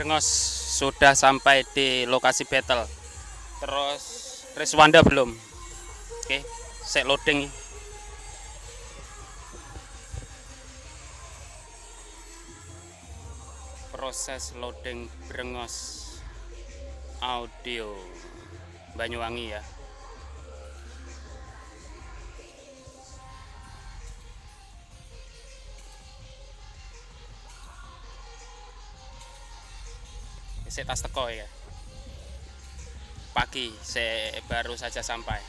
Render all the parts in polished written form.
Brengos sudah sampai di lokasi battle. Terus Reswanda belum. Oke, saya loading. Proses loading Brengos audio Banyuwangi ya. Saya tas teko ya. Pagi saya baru saja sampai.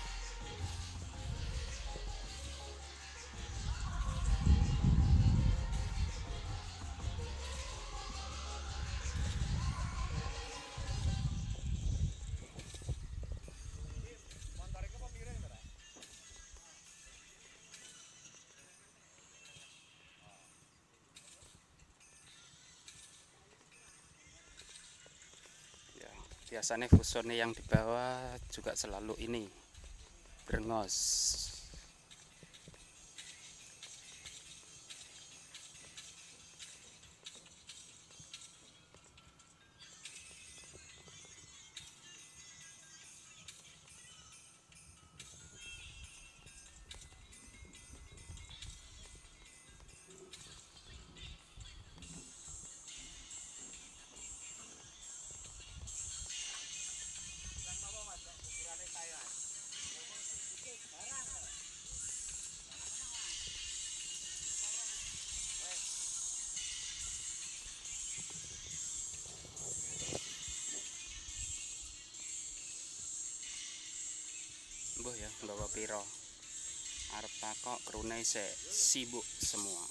Biasanya fusone yang di bawah juga selalu ini Brengos. Mbuh ya, nggawa piro. Arep takok krune sibuk semua.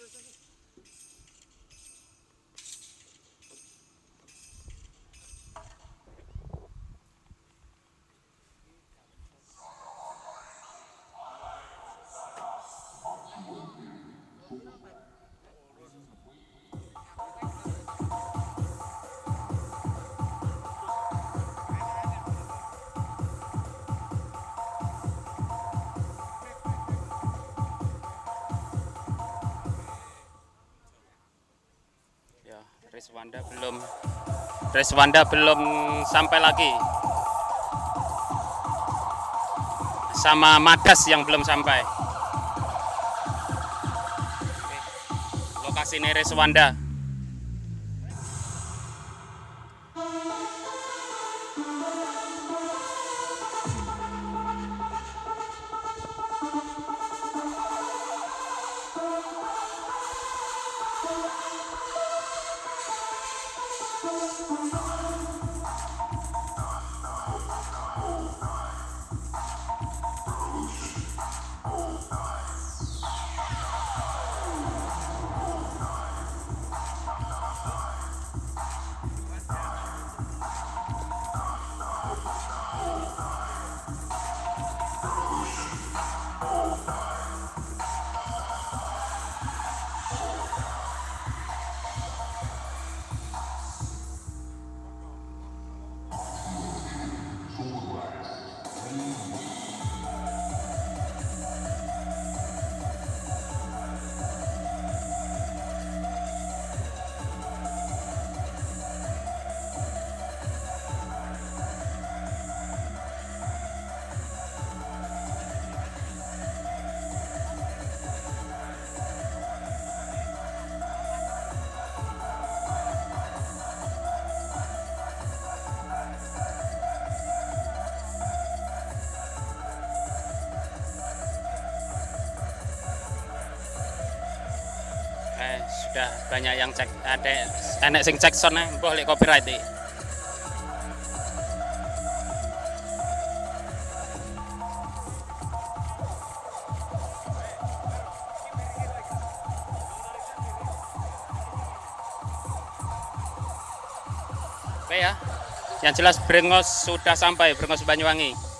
Reswanda belum sampai lagi. Sama Madas yang belum sampai. Oke. Lokasi ini Reswanda. Sudah banyak yang cek, ada enek sing cek sound mbah lek copyright iki. Oke ya. Yang jelas Brengos sudah sampai, Brengos Banyuwangi.